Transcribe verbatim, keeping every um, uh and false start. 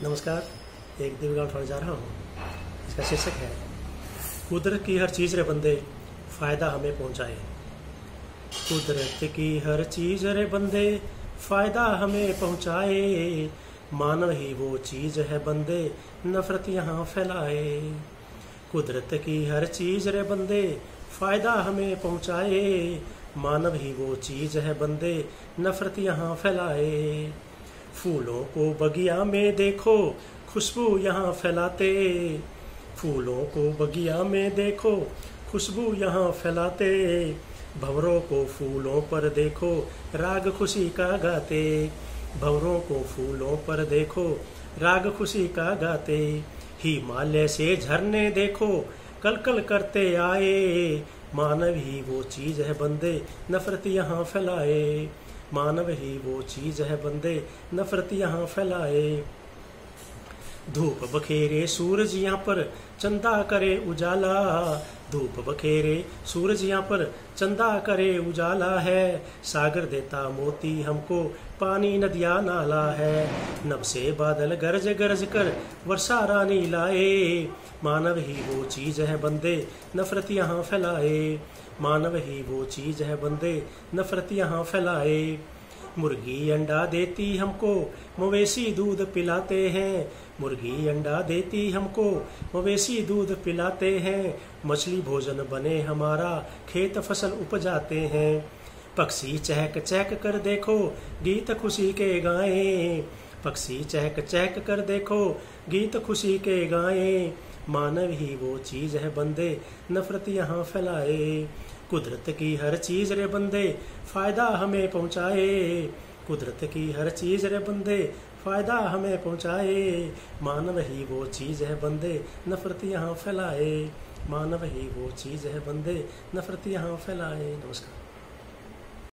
नमस्कार। एक दिव्य गान उठाने जा रहा हूँ। इसका शीर्षक है कुदरत की हर चीज़ रे बंदे फ़ायदा हमें पहुँचाए। कुदरत की हर चीज़ रे बंदे फ़ायदा हमें पहुँचाए। मानव ही वो चीज़ है बंदे नफ़रत यहाँ फैलाए। कुदरत की हर चीज़ रे बंदे फ़ायदा हमें पहुँचाए। मानव ही वो चीज़ है बंदे नफ़रत यहाँ फैलाए। फूलों को बगिया में देखो खुशबू यहाँ फैलाते। फूलों को बगिया में देखो खुशबू यहाँ फैलाते। भंवरों को फूलों पर देखो राग खुशी का गाते। भंवरों को फूलों पर देखो राग खुशी का गाते। हिमालय से झरने देखो कल कल करते आए। मानव ही वो चीज़ है बंदे नफ़रत यहाँ फैलाए। मानव ही वो चीज़ है बंदे नफ़रत यहाँ फैलाए। धूप बखेरे सूरज यहाँ पर चंदा करे उजाला। धूप बखेरे सूरज यहाँ पर चंदा करे उजाला है। सागर देता मोती हमको पानी नदिया नाला है। नभ से बादल गरज गरज कर वर्षा रानी लाए। मानव ही वो चीज़ है बंदे नफ़रत यहाँ फैलाए। मानव ही वो चीज़ है बंदे नफ़रत यहाँ फैलाए। मुर्गी अंडा देती हमको मवेशी दूध पिलाते हैं। मुर्गी अंडा देती हमको मवेशी दूध पिलाते हैं। मछली भोजन बने हमारा खेत फसल उपजाते हैं। पक्षी चहक चहक कर देखो गीत खुशी के गाएं। पक्षी चहक चहक कर देखो गीत खुशी के गाएं। मानव ही वो चीज़ है बंदे नफ़रत यहाँ फैलाए। कुदरत की हर चीज़ रे बंदे फ़ायदा हमें पहुँचाए। कुदरत की हर चीज़ रे बंदे फ़ायदा हमें पहुँचाए। मानव ही वो चीज़ है बंदे नफ़रत यहाँ फैलाए। मानव ही वो चीज़ है बंदे नफ़रत यहाँ फैलाए। नमस्कार।